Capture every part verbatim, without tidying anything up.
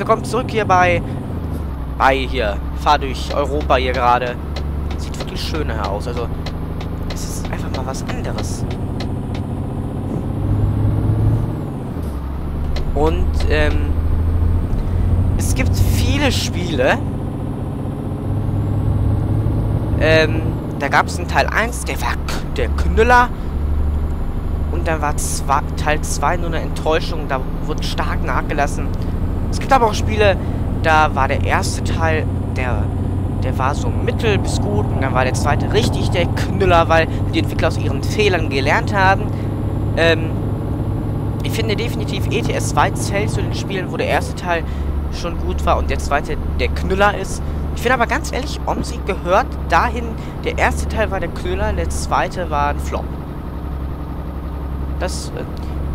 willkommen zurück hier bei... Bei hier. Fahr durch Europa hier gerade. Sieht wirklich schöner aus. Also, es ist einfach mal was anderes. Und, ähm... es gibt viele Spiele. Ähm, da gab es einen Teil eins, der war der Knüller. Und dann war zwei, Teil zwei nur eine Enttäuschung, da wurde stark nachgelassen. Es gibt aber auch Spiele, da war der erste Teil, der, der war so mittel bis gut. Und dann war der zweite richtig der Knüller, weil die Entwickler aus ihren Fehlern gelernt haben. Ähm, ich finde definitiv E T S zwei zählt zu den Spielen, wo der erste Teil schon gut war und der zweite der Knüller ist. Ich finde aber ganz ehrlich, OMSI gehört dahin, der erste Teil war der Knüller, der zweite war ein Flop. Das, äh,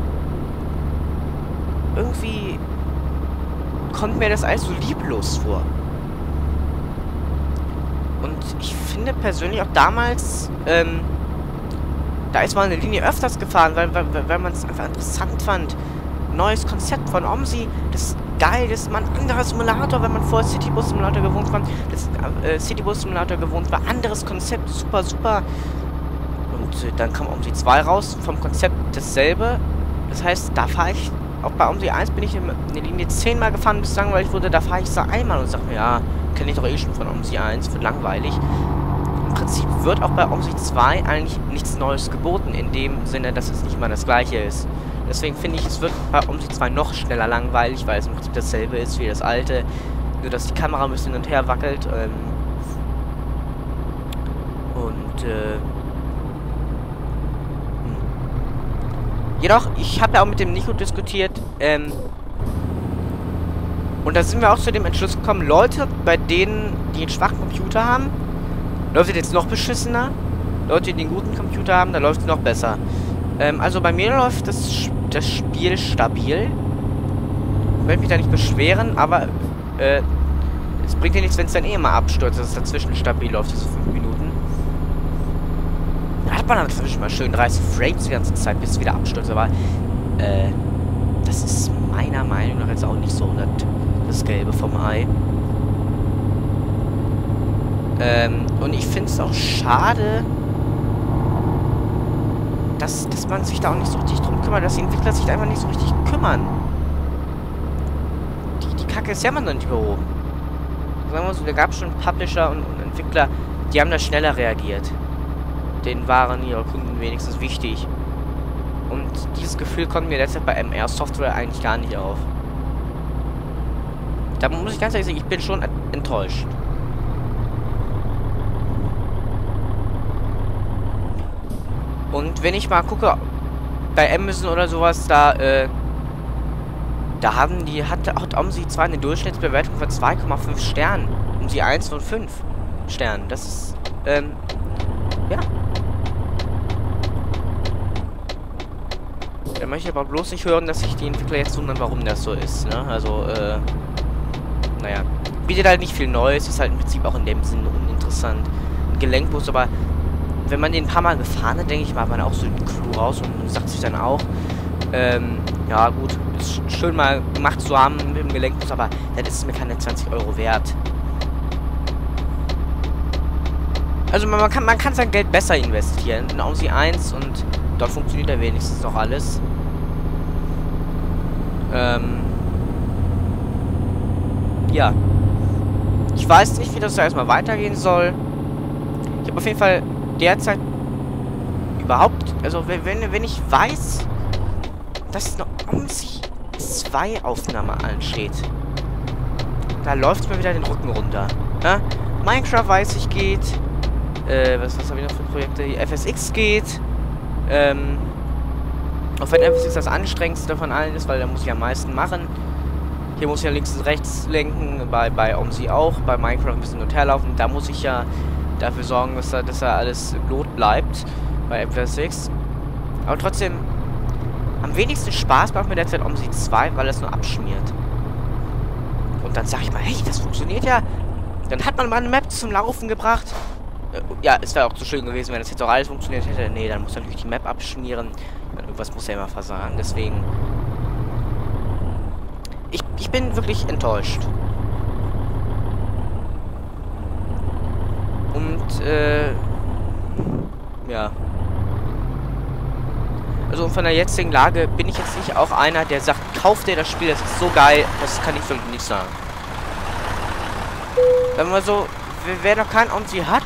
irgendwie kommt mir das alles so lieblos vor. Und ich finde persönlich auch damals, ähm, da ist mal eine Linie öfters gefahren, weil, weil, weil man es einfach interessant fand. Neues Konzept von OMSI, das geil, das ist mal ein anderer Simulator, wenn man vorher City Bus Simulator gewohnt war. Das äh, City Bus Simulator gewohnt war, anderes Konzept, super, super. Und äh, dann kam OMSI zwei raus, vom Konzept dasselbe. Das heißt, da fahre ich, auch bei OMSI eins bin ich in der Linie zehnmal gefahren, bis es langweilig wurde. Da fahre ich so einmal und sage mir, ja, kenne ich doch eh schon von OMSI eins, wird langweilig. Im Prinzip wird auch bei OMSI zwei eigentlich nichts Neues geboten, in dem Sinne, dass es nicht mal das gleiche ist. Deswegen finde ich, es wird bei OMSI zwei noch schneller langweilig, weil es im Prinzip dasselbe ist wie das alte. Nur, dass die Kamera ein bisschen hin und her wackelt. Ähm und, äh... Hm. Jedoch, ich habe ja auch mit dem Nico diskutiert, ähm... und da sind wir auch zu dem Entschluss gekommen, Leute, bei denen, die einen schwachen Computer haben, läuft es jetzt noch beschissener. Leute, die einen guten Computer haben, da läuft es noch besser. Ähm, also bei mir läuft das, das Spiel stabil. Ich will mich da nicht beschweren, aber äh, es bringt ja nichts, wenn es dann eh mal abstürzt, dass es dazwischen stabil läuft, diese fünf Minuten. Da hat man dann dazwischen mal schön dreißig Frames die ganze Zeit, bis es wieder abstürzt, aber äh, das ist meiner Meinung nach jetzt auch nicht so das, das Gelbe vom Ei. Ähm, und ich finde es auch schade, Dass, dass man sich da auch nicht so richtig drum kümmert, dass die Entwickler sich da einfach nicht so richtig kümmern. Die, die Kacke ist ja immer noch nicht behoben. Sagen wir so, da gab es schon Publisher und, und Entwickler, die haben da schneller reagiert. Denen waren ihre Kunden wenigstens wichtig. Und dieses Gefühl kommt mir derzeit bei M R Software eigentlich gar nicht auf. Da muss ich ganz ehrlich sagen, ich bin schon enttäuscht. Und wenn ich mal gucke, bei Amazon oder sowas, da, äh, da haben die, hat, hat OMSI zwei eine Durchschnittsbewertung von zwei Komma fünf Sternen. OMSI eins von fünf Sternen. Das ist, ähm, ja. Da möchte ich aber bloß nicht hören, dass sich die Entwickler jetzt wundern, warum das so ist, ne? Also, äh, naja. Bietet halt nicht viel Neues, ist halt im Prinzip auch in dem Sinne uninteressant. Ein Gelenkbus, aber wenn man den ein paar Mal gefahren hat, denke ich mal, hat man auch so den Clou raus und sagt sich dann auch, ähm, ja gut, ist schön mal gemacht zu haben mit dem Gelenkbus, aber das ist mir keine zwanzig Euro wert. Also man, man kann man kann sein Geld besser investieren in OMSI eins und dort funktioniert ja wenigstens noch alles. Ähm, ja. Ich weiß nicht, wie das da erstmal weitergehen soll. Ich habe auf jeden Fall derzeit überhaupt, also wenn, wenn ich weiß, dass eine OMSI zwei Aufnahme ansteht, da läuft mir wieder den Rücken runter. Ja? Minecraft weiß ich geht, äh, was, was habe ich noch für Projekte? F S X geht, ähm, auch wenn F S X das anstrengendste von allen ist, weil da muss ich am meisten machen. Hier muss ich ja links und rechts lenken, bei, bei OMSI auch, bei Minecraft ein bisschen hinterherlaufen, da muss ich ja dafür sorgen, dass da, dass da alles Lot bleibt bei F S X. Aber trotzdem, am wenigsten Spaß macht mir derzeit OMSI zwei, weil es nur abschmiert. Und dann sag ich mal, hey, das funktioniert ja. Dann hat man mal eine Map zum Laufen gebracht. Äh, ja, es wäre auch so schön gewesen, wenn das jetzt auch alles funktioniert hätte. Nee, dann muss natürlich die Map abschmieren. Irgendwas muss ja immer versagen. Deswegen Ich, ich bin wirklich enttäuscht. Und, äh... ja. Also von der jetzigen Lage bin ich jetzt nicht auch einer, der sagt, kauf dir das Spiel, das ist so geil, das kann ich wirklich nicht sagen. Wenn man so, wer noch kein OMSI hat,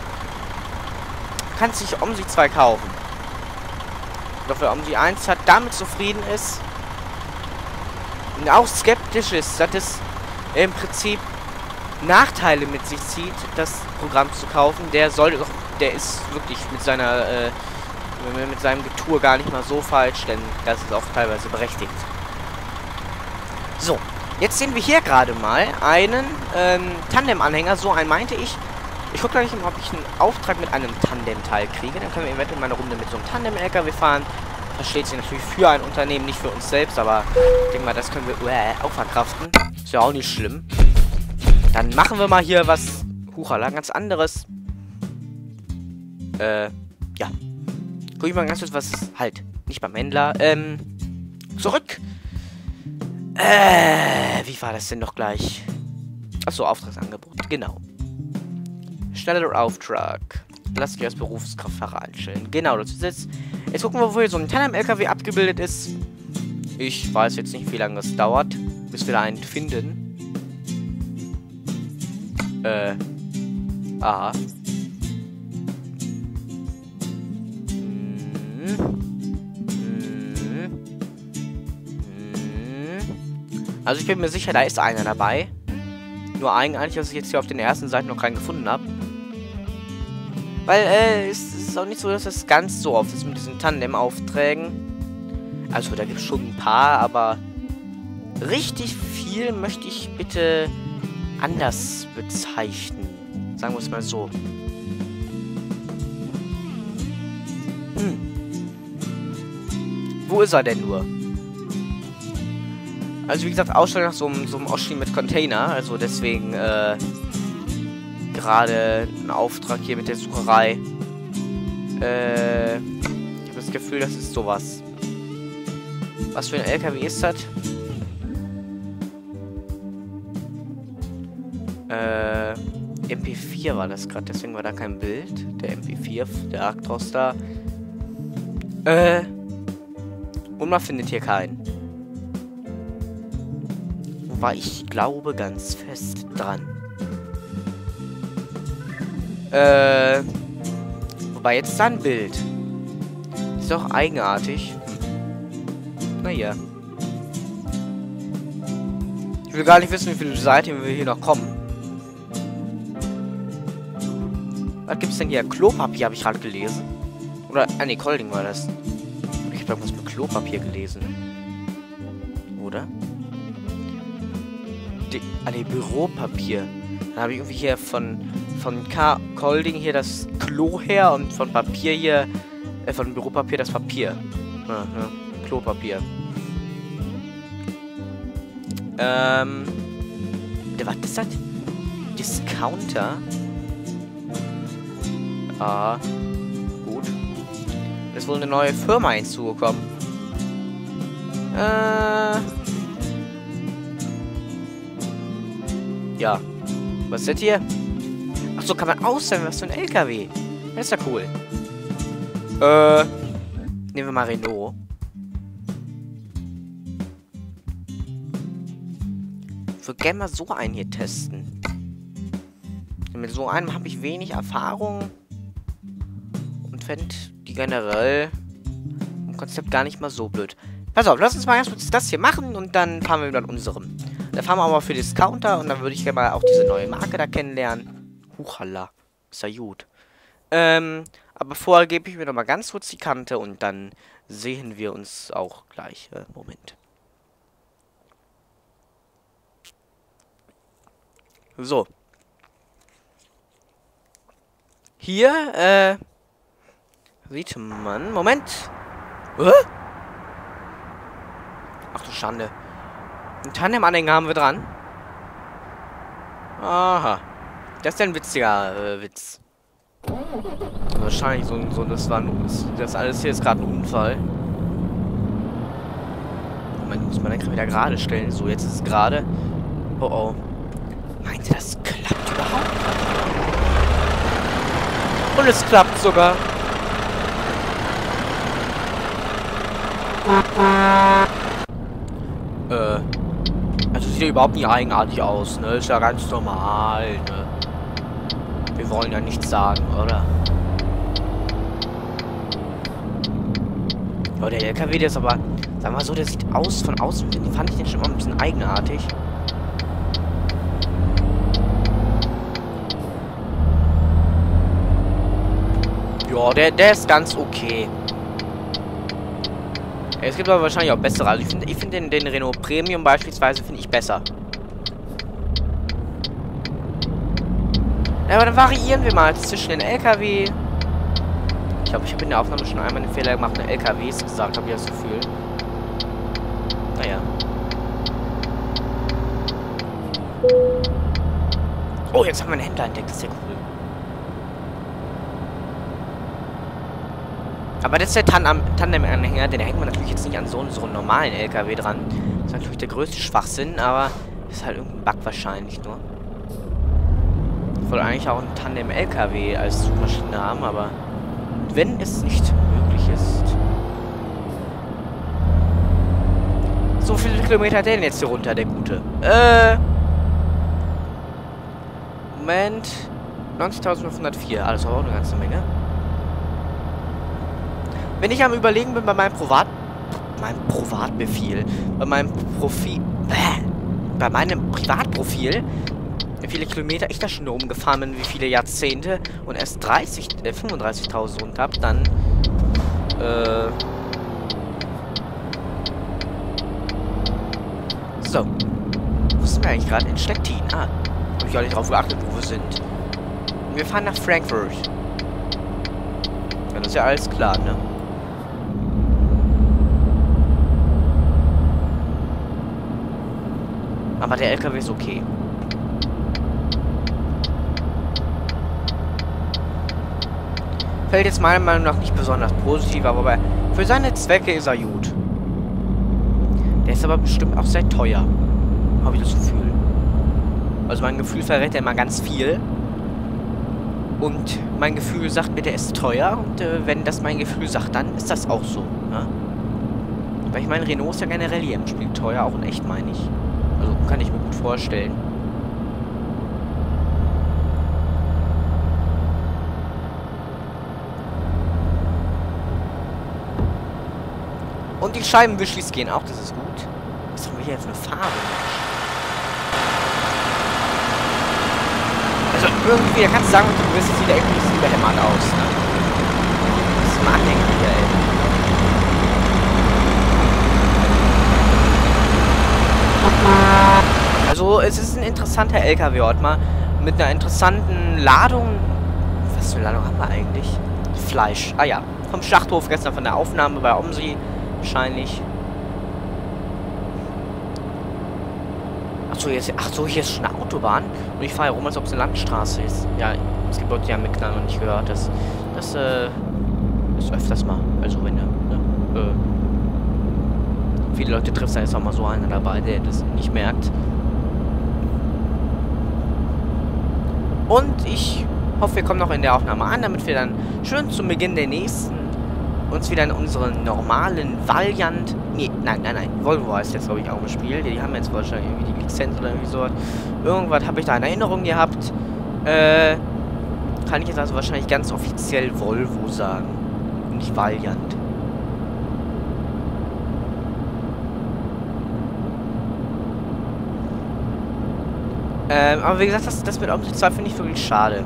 kann sich OMSI zwei kaufen. Doch wer OMSI eins hat, damit zufrieden ist und auch skeptisch ist, dass es im Prinzip Nachteile mit sich zieht, das Programm zu kaufen, der sollte doch, der ist wirklich mit seiner, äh, mit seinem Getue gar nicht mal so falsch, denn das ist auch teilweise berechtigt. So, jetzt sehen wir hier gerade mal einen ähm, Tandem-Anhänger, so einen meinte ich. Ich gucke gleich mal, ob ich einen Auftrag mit einem Tandem-Teil kriege. Dann können wir eventuell mal eine Runde mit so einem Tandem-L K W fahren. Versteht sich natürlich für ein Unternehmen, nicht für uns selbst, aber ich denke mal, das können wir äh, auch verkraften. Ist ja auch nicht schlimm. Dann machen wir mal hier was, huchala, ganz anderes. Äh, ja. Guck ich mal ganz kurz, was halt, nicht beim Händler, ähm, zurück. Äh, wie war das denn noch gleich? Achso, Auftragsangebot, genau. Schneller Auftrag. Lass dich als Berufskraftfahrer einstellen. Genau, das ist jetzt. Jetzt gucken wir, wo hier so ein Tandem-L K W abgebildet ist. Ich weiß jetzt nicht, wie lange es dauert, bis wir da einen finden. Äh. Aha. Hm. Hm. Hm. Also ich bin mir sicher, da ist einer dabei. Nur eigentlich, dass ich jetzt hier auf den ersten Seiten noch keinen gefunden habe. Weil, äh, es ist auch nicht so, dass es ganz so oft ist mit diesen Tandem-Aufträgen. Also, da gibt es schon ein paar, aber richtig viel möchte ich bitte anders bezeichnen. Sagen wir es mal so. Hm. Wo ist er denn nur? Also, wie gesagt, Ausstellung nach so einem, so einem Oschi mit Container. Also, deswegen, äh... gerade ein Auftrag hier mit der Sucherei. Äh, ich habe das Gefühl, das ist sowas. Was für ein L K W ist das? Äh, M P vier war das gerade, deswegen war da kein Bild. Der M P vier, der Actros da. Äh, und man findet hier keinen. Wobei ich glaube ganz fest dran. Äh, wobei jetzt da ein Bild. Ist doch eigenartig. Naja. Ich will gar nicht wissen, wie viele Seiten wir hier noch kommen. Was gibt's denn hier? Klopapier habe ich gerade gelesen. Oder, ah ne, Kolding war das. Ich habe irgendwas mit Klopapier gelesen. Oder? Die, ah ne, Büropapier. Dann habe ich irgendwie hier von... von K Kolding hier das Klo her und von Papier hier, äh, von Büropapier das Papier. Ja, ja, Klopapier. Ähm, was ist das? Discounter? Ah, gut. Das ist wohl eine neue Firma hinzugekommen. Äh, ja. Was ist das hier? Achso, kann man auswählen, was für ein L K W. Das ist ja cool. Äh, nehmen wir mal Renault. Ich würde gerne mal so einen hier testen. Mit so einem habe ich wenig Erfahrung. Und fände die generell im Konzept gar nicht mal so blöd. Pass auf, lass uns mal erst das hier machen und dann fahren wir wieder an unserem. Da fahren wir aber für Discounter und dann würde ich gerne mal auch diese neue Marke da kennenlernen. Huchala. Ist ja gut. Ähm, aber vorher gebe ich mir noch mal ganz kurz die Kante und dann sehen wir uns auch gleich. Äh, Moment. So. Hier, äh, sieht man. Moment. Hä? Ach du Schande. Ein Tandem-Anhänger haben wir dran. Aha. Das ist ein witziger äh, Witz. Wahrscheinlich so, so das war ein, das alles hier ist gerade ein Unfall. Moment, muss man dann wieder gerade stellen. So, jetzt ist es gerade. Oh oh. Meint ihr, das klappt überhaupt? Und es klappt sogar. Äh. Also sieht ja überhaupt nicht eigenartig aus, ne? Ist ja ganz normal, ne? Wir wollen ja nichts sagen, oder? Ja, der L K W, der ist aber, sag mal so, der sieht aus, von außen, fand ich den schon mal ein bisschen eigenartig. Ja, der, der ist ganz okay. Es gibt aber wahrscheinlich auch bessere. Also ich finde ich find den, den Renault Premium beispielsweise finde ich besser. Ja, aber dann variieren wir mal zwischen den L K W. Ich glaube, ich habe in der Aufnahme schon einmal einen Fehler gemacht, eine L K Ws gesagt, habe ich das Gefühl. Naja. Oh, jetzt haben wir einen Händler entdeckt, das ist ja cool. Aber das ist der Tandem-Anhänger, den hängen wir natürlich jetzt nicht an so, so einen normalen L K W dran. Das ist natürlich der größte Schwachsinn, aber ist halt irgendein Bug wahrscheinlich nur. Ich wollte eigentlich auch einen Tandem-L K W als Suchmaschine haben, aber wenn es nicht möglich ist. So viele Kilometer hat der denn jetzt hier runter, der Gute? Äh. Moment. neunzigtausendfünfhundertvier. Alles aber auch eine ganze Menge. Wenn ich am Überlegen bin bei meinem Privat... meinem Privatbefehl, bei meinem Profil... Bäh, bei meinem Privatprofil, wie viele Kilometer ich da schon rumgefahren bin, wie viele Jahrzehnte und erst dreißig, äh, fünfunddreißigtausend rund hab, dann... Äh... So. Wo sind wir eigentlich gerade? In Stettin. Ah. Hab ich auch nicht drauf geachtet, wo wir sind. Wir fahren nach Frankfurt. Ja, das ist ja alles klar, ne? Aber der L K W ist okay. Fällt jetzt meiner Meinung nach nicht besonders positiv, aber für seine Zwecke ist er gut. Der ist aber bestimmt auch sehr teuer. Habe ich das Gefühl. Also mein Gefühl verrät ja immer ganz viel. Und mein Gefühl sagt mir, der ist teuer. Und äh, wenn das mein Gefühl sagt, dann ist das auch so. Ne? Weil ich meine, Renault ist ja generell hier im Spiel teuer, auch in echt, meine ich. Also kann ich mir gut vorstellen. Und die Scheibenwischlis gehen auch, das ist gut. Was haben wir hier jetzt eine Farbe? Also irgendwie, da kannst du sagen, du wirst jetzt wieder irgendwie überhämmert aus, ne? Das ist ein Anhänger hier, ey. Also, es ist ein interessanter L K W-Ort mal. Mit einer interessanten Ladung. Was für eine Ladung haben wir eigentlich? Fleisch. Ah ja. Vom Schlachthof gestern von der Aufnahme bei Omsi. Wahrscheinlich. Achso, hier ist, ach so, hier ist schon eine Autobahn. Und ich fahre hier rum, als ob es eine Landstraße ist. Ja, es gibt Leute, die haben mir klar noch nicht gehört. Das, das, äh, ist öfters mal. Also, wenn, ne, äh, viele Leute trifft, da ist auch mal so einer dabei, der das nicht merkt. Und ich hoffe, wir kommen noch in der Aufnahme an, damit wir dann schön zum Beginn der nächsten uns wieder in unseren normalen Valiant... Nee, nein, nein, nein. Volvo heißt jetzt, glaube ich, auch im Spiel. Die haben jetzt wahrscheinlich irgendwie die Lizenz oder irgendwie so. Irgendwas habe ich da in Erinnerung gehabt. Äh, kann ich jetzt also wahrscheinlich ganz offiziell Volvo sagen. Und nicht Valiant. Ähm, aber wie gesagt, das, das mit Omsi zwei finde ich wirklich schade.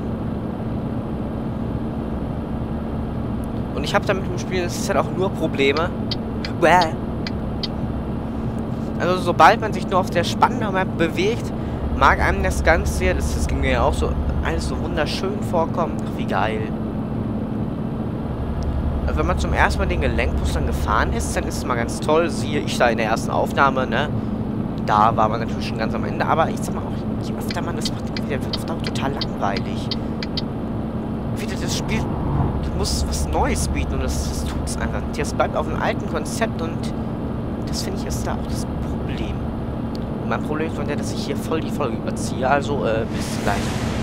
Und ich habe damit im Spiel, es ist halt auch nur Probleme. Also sobald man sich nur auf der Spandau-Map bewegt, mag einem das Ganze, das, das ging mir ja auch so, alles so wunderschön vorkommen. Ach, wie geil. Also wenn man zum ersten Mal den Gelenkbus dann gefahren ist, dann ist es mal ganz toll. Siehe ich da in der ersten Aufnahme, ne? Da war man natürlich schon ganz am Ende. Aber ich sag mal auch, je öfter man das macht, wird es auch total langweilig. Wieder das Spiel... muss was Neues bieten und das, das tut es einfach. Das bleibt auf dem alten Konzept und Das finde ich ist da auch das Problem. Und mein Problem ist von der, dass ich hier voll die Folge überziehe. Also, äh, bis gleich.